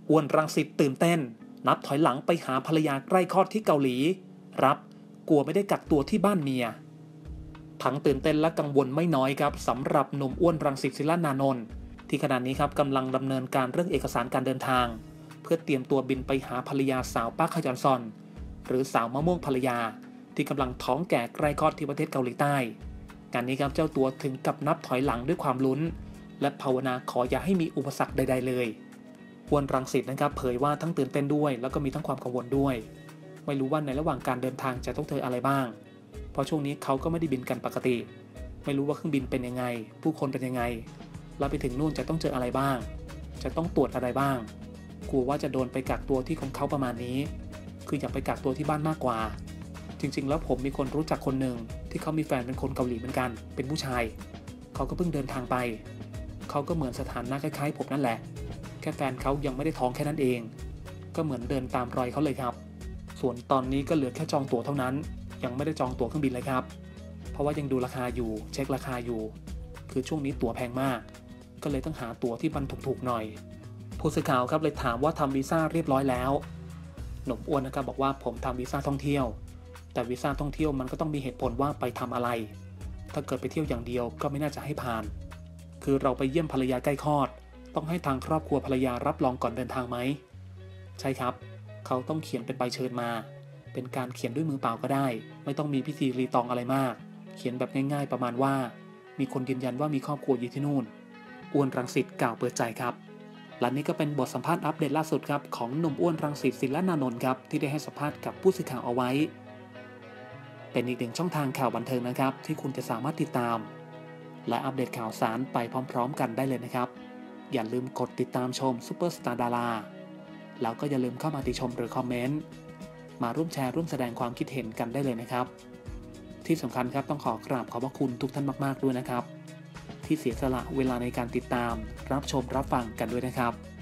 อ้วนรังสิตตื่นเต้นนับถอยหลังไปหาภรรยาใกล้คลอดที่เกาหลีรับกลัวไม่ได้กักตัวที่บ้านเมียทั้งตื่นเต้นและกังวลไม่น้อยครับสำหรับหนุ่มอ้วนรังสิต ศิลานานนท์ที่ขณะนี้ครับกำลังดำเนินการเรื่องเอกสารการเดินทางเพื่อเตรียมตัวบินไปหาภรรยาสาวปาร์ค ฮยอนซอนหรือสาวมะม่วงภรรยาที่กำลังท้องแก่ใกล้คลอดที่ประเทศเกาหลีใต้งานนี้ครับเจ้าตัวถึงกับนับถอยหลังด้วยความลุ้นและภาวนาขออย่าให้มีอุปสรรคใดๆเลยอ้วนรังสิตนะครับเผยว่าทั้งตื่นเต้นด้วยแล้วก็มีทั้งความกังวลด้วยไม่รู้ว่าในระหว่างการเดินทางจะต้องเจออะไรบ้างเพราะช่วงนี้เขาก็ไม่ได้บินกันปกติไม่รู้ว่าเครื่องบินเป็นยังไงผู้คนเป็นยังไงเราไปถึงนู่นจะต้องเจออะไรบ้างจะต้องตรวจอะไรบ้างกลัวว่าจะโดนไปกักตัวที่ของเขาประมาณนี้คืออยากไปกักตัวที่บ้านมากกว่าจริงๆแล้วผมมีคนรู้จักคนหนึ่งที่เขามีแฟนเป็นคนเกาหลีเหมือนกันเป็นผู้ชายเขาก็เพิ่งเดินทางไปเขาก็เหมือนสถานะคล้ายๆผมนั่นแหละแค่แฟนเขายังไม่ได้ท้องแค่นั้นเองก็เหมือนเดินตามรอยเขาเลยครับส่วนตอนนี้ก็เหลือแค่จองตั๋วเท่านั้นยังไม่ได้จองตั๋วเครื่องบินเลยครับเพราะว่ายังดูราคาอยู่เช็คราคาอยู่คือช่วงนี้ตั๋วแพงมากก็เลยต้องหาตั๋วที่มันถูกๆหน่อยผู้สื่อข่าวครับเลยถามว่าทำวีซ่าเรียบร้อยแล้วหนุ่มอ้วนนะครับบอกว่าผมทำวีซ่าท่องเที่ยวแต่วีซ่าท่องเที่ยวมันก็ต้องมีเหตุผลว่าไปทำอะไรถ้าเกิดไปเที่ยวอย่างเดียวก็ไม่น่าจะให้ผ่านคือเราไปเยี่ยมภรรยาใกล้คลอดต้องให้ทางครอบครัวภรรยารับรองก่อนเดินทางไหมใช่ครับเขาต้องเขียนเป็นใบเชิญมาเป็นการเขียนด้วยมือเปล่าก็ได้ไม่ต้องมีพิธีรีตองอะไรมากเขียนแบบง่ายๆประมาณว่ามีคนยืนยันว่ามีครอบครัวอยู่ที่นู่นอ้วนรังสิตกล่าวเปิดใจครับและนี่ก็เป็นบทสัมภาษณ์อัปเดตล่าสุดครับของหนุ่มอ้วนรังสิต ศิลานานนท์ครับที่ได้ให้สัมภาษณ์กับผู้สื่อข่าวเอาไว้เป็นอีกหนึ่งช่องทางข่าวบันเทิงนะครับที่คุณจะสามารถติดตามและอัปเดตข่าวสารไปพร้อมๆกันได้เลยนะครับอย่าลืมกดติดตามชมซุปเปอร์สตาร์ดาราแล้วก็อย่าลืมเข้ามาติชมหรือคอมเมนต์มาร่วมแชร์ร่วมแสดงความคิดเห็นกันได้เลยนะครับที่สำคัญครับต้องขอกราบขอบพระคุณทุกท่านมากๆด้วยนะครับที่เสียสละเวลาในการติดตามรับชมรับฟังกันด้วยนะครับ